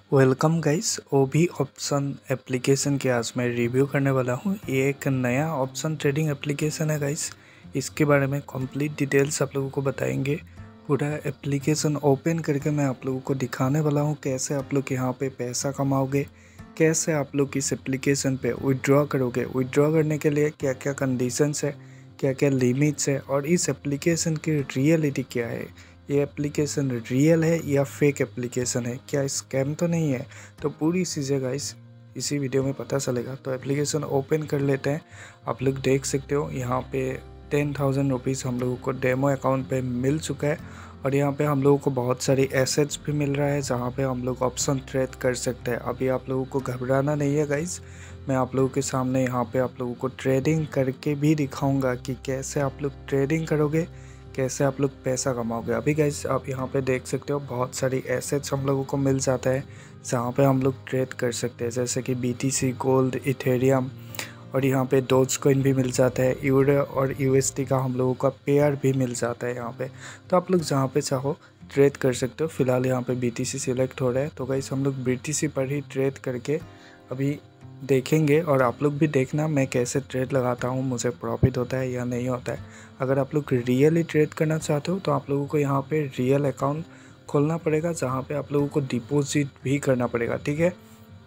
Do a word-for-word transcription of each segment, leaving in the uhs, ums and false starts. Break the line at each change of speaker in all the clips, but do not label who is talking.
Welcome guys. OB option application के आज मैं रिव्यू करने वाला हूँ। ये एक नया ऑप्शन ट्रेडिंग एप्लीकेशन है गाइस। इसके बारे में कंप्लीट डिटेल्स आप लोगों को बताएंगे। पूरा एप्लीकेशन ओपन करके मैं आप लोगों को दिखाने वाला हूँ कैसे आप लोग यहाँ पे पैसा कमाओगे, कैसे आप लोग इस एप्लीकेशन पे विड्रॉ करोगे, विड्रॉ करने के लिए क्या क्या कंडीशंस है, क्या क्या लिमिट्स है और इस एप्लीकेशन की रियलिटी क्या है। ये एप्लीकेशन रियल है या फेक एप्लीकेशन है, क्या स्कैम तो नहीं है। तो पूरी चीज़ें गाइस इसी वीडियो में पता चलेगा। तो एप्लीकेशन ओपन कर लेते हैं। आप लोग देख सकते हो यहाँ पे टेन थाउजेंड रुपीज़ हम लोगों को डेमो अकाउंट पे मिल चुका है और यहाँ पे हम लोगों को बहुत सारी एसेट्स भी मिल रहा है जहाँ पे हम लोग ऑप्शन ट्रेड कर सकते हैं। अभी आप लोगों को घबराना नहीं है गाइस, मैं आप लोगों के सामने यहाँ पे आप लोगों को ट्रेडिंग करके भी दिखाऊंगा कि कैसे आप लोग ट्रेडिंग करोगे, कैसे आप लोग पैसा कमाओगे। अभी गाइस आप यहाँ पे देख सकते हो बहुत सारी एसेट्स हम लोगों को मिल जाता है जहाँ पे हम लोग ट्रेड कर सकते हैं, जैसे कि बीटीसी, गोल्ड, इथेरियम और यहाँ पे डोज कॉइन भी मिल जाता है। यूरो और यूएसडी का हम लोगों का पेयर भी मिल जाता है यहाँ पे। तो आप लोग जहाँ पे चाहो ट्रेड कर सकते हो। फिलहाल यहाँ पे बीटीसी सिलेक्ट हो रहा है तो गाइस हम लोग बीटीसी पर ही ट्रेड करके अभी देखेंगे और आप लोग भी देखना मैं कैसे ट्रेड लगाता हूँ, मुझे प्रॉफिट होता है या नहीं होता है। अगर आप लोग रियली ट्रेड करना चाहते हो तो आप लोगों को यहाँ पे रियल अकाउंट खोलना पड़ेगा जहाँ पे आप लोगों को डिपॉजिट भी करना पड़ेगा, ठीक है।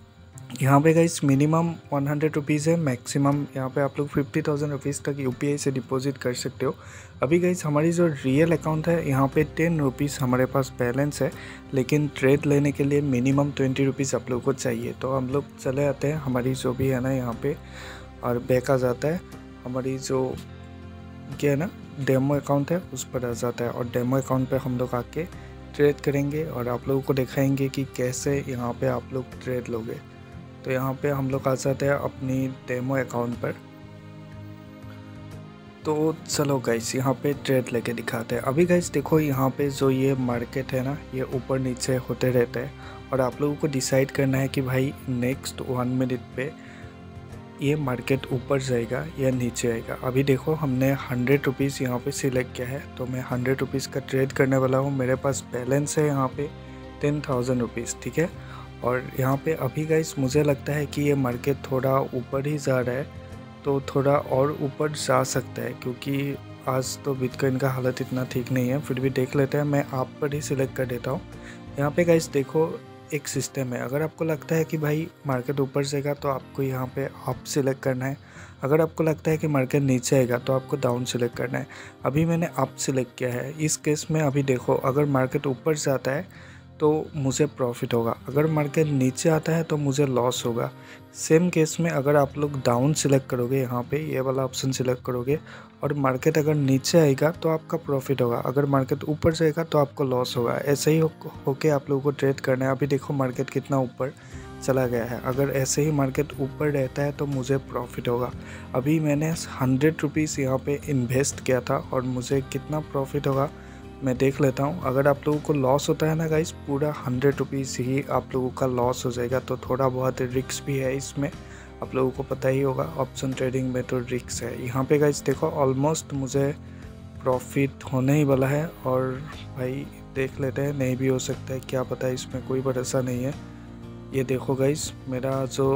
यहाँ पे guys minimum one hundred rupees है, मैक्सिमम यहाँ पे आप लोग फिफ्टी थाउजेंड रुपीज़ तक यूपीआई से डिपॉजिट कर सकते हो। अभी गाइस हमारी जो रियल अकाउंट है यहाँ पे टेन रुपीज़ हमारे पास बैलेंस है, लेकिन ट्रेड लेने के लिए मिनिमम ट्वेंटी रुपीज़ आप लोगों को चाहिए। तो हम लोग चले आते हैं हमारी जो भी है ना यहाँ पे और बैक आ जाता है हमारी जो क्या है ना डेमो अकाउंट है उस पर आ जाता है और डेमो अकाउंट पे हम लोग आके ट्रेड करेंगे और आप लोगों को दिखाएंगे कि कैसे यहाँ पे आप लोग ट्रेड लोगे। तो यहाँ पे हम लोग आ जाते हैं अपनी डेमो अकाउंट पर। तो चलो गाइस यहाँ पे ट्रेड लेके दिखाते हैं। अभी गाइस देखो यहाँ पे जो ये मार्केट है ना ये ऊपर नीचे होते रहते हैं और आप लोगों को डिसाइड करना है कि भाई नेक्स्ट वन मिनट पे ये मार्केट ऊपर जाएगा या नीचे आएगा। अभी देखो हमने हंड्रेड रुपीज़ यहाँ पे सिलेक्ट किया है तो मैं हंड्रेड रुपीज़ का ट्रेड करने वाला हूँ। मेरे पास बैलेंस है यहाँ पे टेन थाउजेंड रुपीज़, ठीक है। और यहाँ पे अभी गाइस मुझे लगता है कि ये मार्केट थोड़ा ऊपर ही जा रहा है, तो थोड़ा और ऊपर जा सकता है क्योंकि आज तो बिटकॉइन का हालत इतना ठीक नहीं है। फिर भी देख लेते हैं, मैं आप पर ही सिलेक्ट कर देता हूँ। यहाँ पे गाइस देखो एक सिस्टम है, अगर आपको लगता है कि भाई मार्केट ऊपर जाएगा तो आपको यहाँ पे अप सिलेक्ट करना है, अगर आपको लगता है कि मार्केट नीचे आएगा तो आपको डाउन सिलेक्ट करना है। अभी मैंने अप सिलेक्ट किया है। इस केस में अभी देखो अगर मार्केट ऊपर जाता है तो मुझे प्रॉफिट होगा, अगर मार्केट नीचे आता है तो मुझे लॉस होगा। सेम केस में अगर आप लोग डाउन सिलेक्ट करोगे, यहाँ पे ये वाला ऑप्शन सिलेक्ट करोगे और मार्केट अगर नीचे आएगा तो आपका प्रॉफिट होगा, अगर मार्केट ऊपर जाएगा तो आपको लॉस होगा। ऐसे ही होके आप लोगों को ट्रेड करना है। अभी देखो मार्केट कितना ऊपर चला गया है, अगर ऐसे ही मार्केट ऊपर रहता है तो मुझे प्रॉफिट होगा। अभी मैंने हंड्रेड रुपीज़ यहाँ पे इन्वेस्ट किया था और मुझे कितना प्रॉफिट होगा मैं देख लेता हूँ। अगर आप लोगों को लॉस होता है ना गाइस, पूरा हंड्रेड रुपीज़ ही आप लोगों का लॉस हो जाएगा। तो थोड़ा बहुत रिस्क भी है इसमें, आप लोगों को पता ही होगा ऑप्शन ट्रेडिंग में तो रिस्क है। यहाँ पे गाइस देखो ऑलमोस्ट मुझे प्रॉफिट होने ही वाला है और भाई देख लेते हैं, नहीं भी हो सकता है, क्या पता है, इसमें कोई भरोसा नहीं है। ये देखो गाइस मेरा जो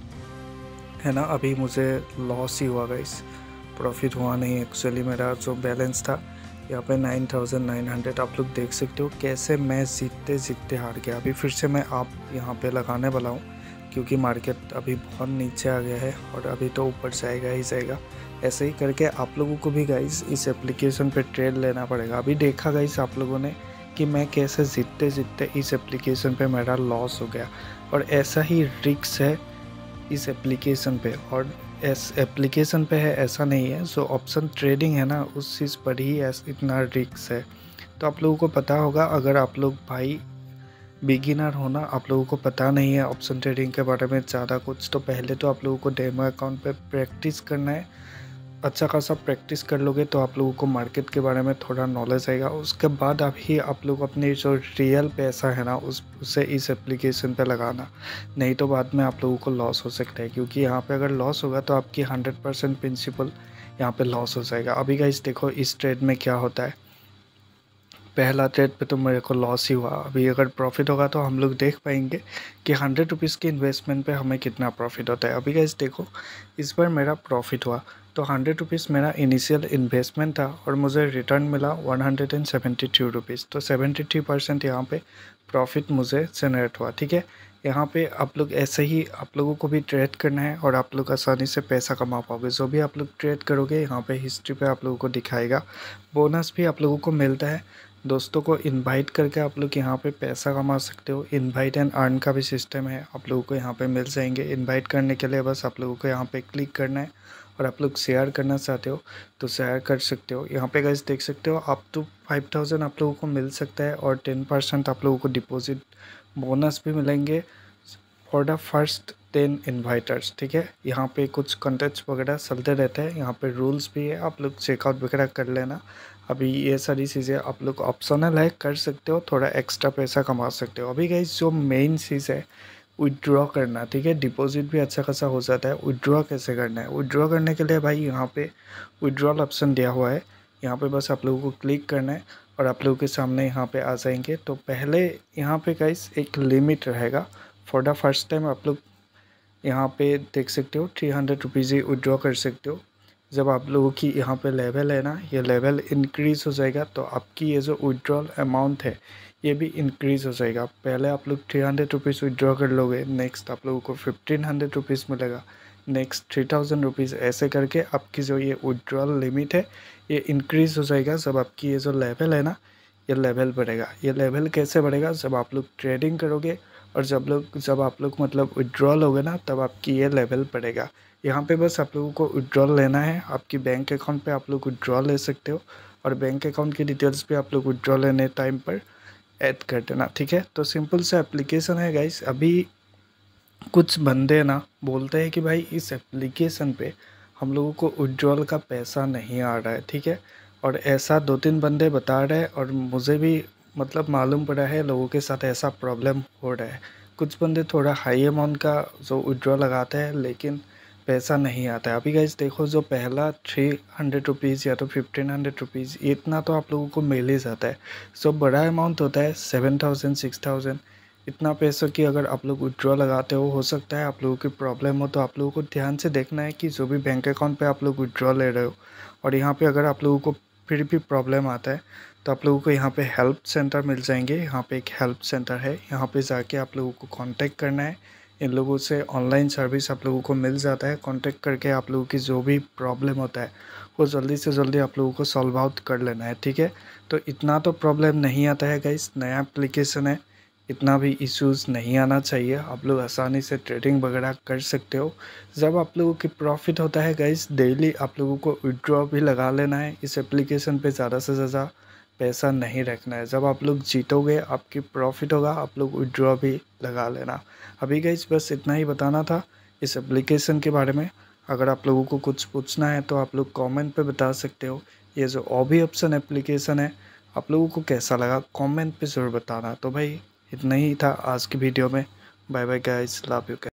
है ना अभी मुझे लॉस ही हुआ गाइस, प्रॉफिट हुआ नहीं। एक्चुअली मेरा जो बैलेंस था यहाँ पे नाइन थाउजेंड नाइन हंड्रेड, आप लोग देख सकते हो कैसे मैं जीतते जीतते हार गया। अभी फिर से मैं आप यहाँ पे लगाने वाला हूँ क्योंकि मार्केट अभी बहुत नीचे आ गया है और अभी तो ऊपर जाएगा ही जाएगा। ऐसे ही करके आप लोगों को भी गाइस इस एप्लीकेशन पे ट्रेड लेना पड़ेगा। अभी देखा गाइस आप लोगों ने कि मैं कैसे जीतते जीतते इस एप्लीकेशन पे मेरा लॉस हो गया और ऐसा ही रिस्क है इस एप्लीकेशन पे। और इस एप्लीकेशन पे है ऐसा नहीं है, जो ऑप्शन ट्रेडिंग है ना उस चीज़ पर ही इतना रिस्क है। तो आप लोगों को पता होगा, अगर आप लोग भाई बिगिनर हो ना, आप लोगों को पता नहीं है ऑप्शन ट्रेडिंग के बारे में ज़्यादा कुछ, तो पहले तो आप लोगों को डेमो अकाउंट पे प्रैक्टिस करना है। अच्छा खासा प्रैक्टिस कर लोगे तो आप लोगों को मार्केट के बारे में थोड़ा नॉलेज आएगा। उसके बाद आप ही आप लोग अपने जो रियल पैसा है ना उस उसे इस एप्लीकेशन पे लगाना, नहीं तो बाद में आप लोगों को लॉस हो सकता है क्योंकि यहाँ पे अगर लॉस होगा तो आपकी हंड्रेड परसेंट प्रिंसिपल यहाँ पे लॉस हो जाएगा। अभी गाइस देखो इस ट्रेड में क्या होता है, पहला ट्रेड पे तो मेरे को लॉस ही हुआ। अभी अगर प्रॉफिट होगा तो हम लोग देख पाएंगे कि हंड्रेड रुपीज़ के इन्वेस्टमेंट पे हमें कितना प्रॉफिट होता है। अभी गाइस देखो, इस बार मेरा प्रॉफिट हुआ तो हंड्रेड रुपीज़ मेरा इनिशियल इन्वेस्टमेंट था और मुझे रिटर्न मिला one hundred and seventy two rupees. तो सेवेंटी थ्री परसेंट यहाँ पे प्रॉफिट मुझे जनरेट हुआ। ठीक है, यहाँ पे आप लोग ऐसे ही आप लोगों को भी ट्रेड करना है और आप लोग आसानी से पैसा कमा पाओगे। जो भी आप लोग ट्रेड करोगे यहाँ पे हिस्ट्री पे आप लोगों को दिखाएगा। बोनस भी आप लोगों को मिलता है। दोस्तों को इनवाइट करके आप लोग यहाँ पे पैसा कमा सकते हो। इनवाइट एंड अर्न का भी सिस्टम है, आप लोगों को यहाँ पे मिल जाएंगे। इनवाइट करने के लिए बस आप लोगों को यहाँ पे क्लिक करना है और आप लोग शेयर करना चाहते हो तो शेयर कर सकते हो। यहाँ पे गाइस देख सकते हो अप टू फाइव थाउजेंड आप लोगों को मिल सकता है और टेन परसेंट आप लोगों को डिपॉजिट बोनस भी मिलेंगे for the first ten inviters. ठीक है, यहाँ पे कुछ कंटेंट्स वगैरह चलते रहते हैं, यहाँ पे रूल्स भी है, आप लोग चेकआउट वगैरह कर लेना। अभी ये सारी चीज़ें आप लोग ऑप्शनल है, कर सकते हो, थोड़ा एक्स्ट्रा पैसा कमा सकते हो। अभी गाइस जो मेन चीज़ है विड्रॉ करना। ठीक है, डिपॉजिट भी अच्छा खासा हो जाता है। विड्रॉ कैसे करना है? विड्रॉ करने के लिए भाई यहाँ पे विड्रॉल ऑप्शन दिया हुआ है, यहाँ पे बस आप लोगों को क्लिक करना है और आप लोगों के सामने यहाँ पे आ जाएंगे। तो पहले यहाँ पे गाइस एक लिमिट रहेगा फॉर द फर्स्ट टाइम। आप लोग यहाँ पे देख सकते हो थ्री हंड्रेड रुपीज़ ही विड्रॉ कर सकते हो। जब आप लोगों की यहाँ पे लेवल है ना, ये लेवल इंक्रीज़ हो जाएगा तो आपकी ये जो विड्रॉल अमाउंट है ये भी इंक्रीज़ हो जाएगा। पहले आप लोग थ्री हंड्रेड रुपीज़ विड्रॉ कर लोगे, नेक्स्ट आप लोगों को फिफ्टीन हंड्रेड रुपीज़ मिलेगा, नेक्स्ट थ्री थाउजेंड रुपीज़, ऐसे करके आपकी जो ये विड्रॉल लिमिट है ये इंक्रीज़ हो जाएगा। जब आपकी ये जो लेवल है ना, ये लेवल बढ़ेगा। ये लेवल कैसे बढ़ेगा? जब आप लोग ट्रेडिंग करोगे और जब लोग जब आप लोग मतलब विड्रॉल होगे ना, तब आपकी ये लेवल बढ़ेगा। यहाँ पे बस आप लोगों को विड्रॉल लेना है, आपकी बैंक अकाउंट पे आप लोग विड्रॉल ले सकते हो और बैंक अकाउंट की डिटेल्स पे आप लोग विड्रॉल लेने टाइम पर ऐड कर देना। ठीक है, तो सिंपल सा एप्लीकेशन है गाइस। अभी कुछ बंदे ना बोलते हैं कि भाई इस एप्लीकेशन पे हम लोगों को विड्रॉल का पैसा नहीं आ रहा है। ठीक है, और ऐसा दो तीन बंदे बता रहे हैं और मुझे भी मतलब मालूम पड़ा है लोगों के साथ ऐसा प्रॉब्लम हो रहा है। कुछ बंदे थोड़ा हाई अमाउंट का जो विड्रॉ लगाते हैं लेकिन पैसा नहीं आता है। अभी गाइस देखो, जो पहला थ्री हंड्रेड रुपीज़ या तो फिफ्टीन हंड्रेड रुपीज़ इतना तो आप लोगों को मिल ही जाता है। जो बड़ा अमाउंट होता है सेवन थाउजेंड सिक्स थाउजेंड, इतना पैसों की अगर आप लोग विड्रॉ लगाते हो, हो सकता है आप लोगों की प्रॉब्लम हो। तो आप लोगों को ध्यान से देखना है कि जो भी बैंक अकाउंट पे आप लोग विड्रॉ ले रहे हो और यहाँ पे अगर आप लोगों को फिर भी प्रॉब्लम आता है तो आप लोगों को यहाँ पे हेल्प सेंटर मिल जाएंगे। यहाँ पे एक हेल्प सेंटर है, यहाँ पे जाके आप लोगों को कांटेक्ट करना है। इन लोगों से ऑनलाइन सर्विस आप लोगों को मिल जाता है। कांटेक्ट करके आप लोगों की जो भी प्रॉब्लम होता है वो जल्दी से जल्दी आप लोगों को सॉल्व आउट कर लेना है। ठीक है, तो इतना तो प्रॉब्लम नहीं आता है गाइस, नया एप्लीकेशन है, इतना भी इश्यूज़ नहीं आना चाहिए। आप लोग आसानी से ट्रेडिंग वगैरह कर सकते हो। जब आप लोगों की प्रॉफिट होता है गाइस, डेली आप लोगों को विड्रॉ भी लगा लेना है। इस एप्लीकेशन पे ज़्यादा से ज़्यादा पैसा नहीं रखना है। जब आप लोग जीतोगे, आपकी प्रॉफिट होगा, आप लोग विड्रॉ भी लगा लेना। अभी गाइस बस इतना ही बताना था इस एप्लीकेशन के बारे में। अगर आप लोगों को कुछ पूछना है तो आप लोग कमेंट पे बता सकते हो। ये जो ओबी ऑप्शन एप्लीकेशन है आप लोगों को कैसा लगा कमेंट पे ज़रूर बताना। तो भाई इतना ही था आज की वीडियो में। Bye bye guys, love you.